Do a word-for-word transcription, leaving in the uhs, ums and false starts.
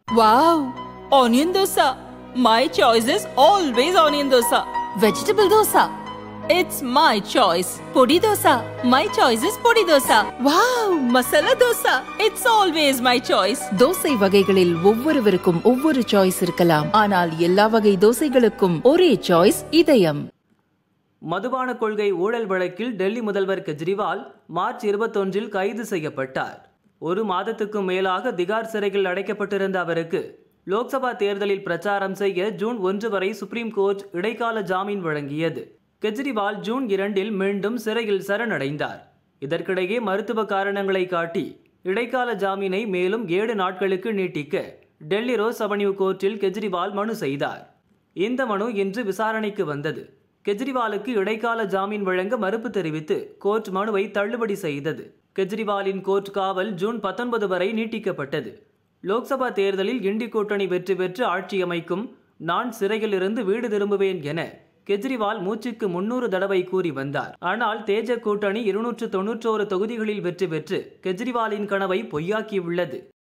Wow! Onion dosa. My choice is always onion dosa. Vegetable dosa. It's my choice. Podi dosa. My choice is podi dosa. Wow! Masala dosa. It's always my choice. Dosa வகைகளில் ஒவ்வொருவருக்கும் ஒவ்வொரு choice இருக்கலாம். ஆனால் எல்லா வகை தோசைகளுக்கும் ஒரே choice இதயம். மதுபான கொள்கை ஊழல் வழக்கில் டெல்லி முதல்வர் கெஜ்ரிவால் மார்ச் இருபத்தொன்றில் கைது செய்யப்பட்டார். ஒரு மாதத்துக்கும் மேலாக திகார் சிறையில் அடைக்கப்பட்டிருந்த அவருக்கு லோக்சபா தேர்தலில் பிரச்சாரம் செய்ய ஜூன் ஒன்று வரை சுப்ரீம் கோர்ட் இடைக்கால ஜாமீன் வழங்கியது. கெஜ்ரிவால் ஜூன் இரண்டில் மீண்டும் சிறையில் சரணடைந்தார். இதற்கிடையே மருத்துவ காரணங்களை காட்டி இடைக்கால ஜாமீனை மேலும் ஏழு நாட்களுக்கு நீட்டிக்க டெல்லி ரோஸ் அவென்யூ கோர்ட்டில் கெஜ்ரிவால் மனு செய்தார். இந்த மனு இன்று விசாரணைக்கு வந்தது. கெஜ்ரிவாலுக்கு இடைக்கால ஜாமீன் வழங்க மறுப்பு தெரிவித்து கோர்ட் மனுவை தள்ளுபடி செய்தது. கெஜ்ரிவாலின் கோர்ட் காவல் ஜூன் பத்தொன்பது வரை நீட்டிக்கப்பட்டது. லோக்சபா தேர்தலில் இண்டி கூட்டணி வெற்றி பெற்று ஆட்சி அமைக்கும், நான் சிறையில் இருந்து வீடு திரும்புவேன் என கெஜ்ரிவால் மூச்சுக்கு முன்னூறு தடவை கூறி வந்தார். ஆனால் தேஜ கூட்டணி இருநூற்று தொன்னூற்றோரு தொகுதிகளில் வெற்றி பெற்று கெஜ்ரிவாலின் கனவை பொய்யாக்கியுள்ளது.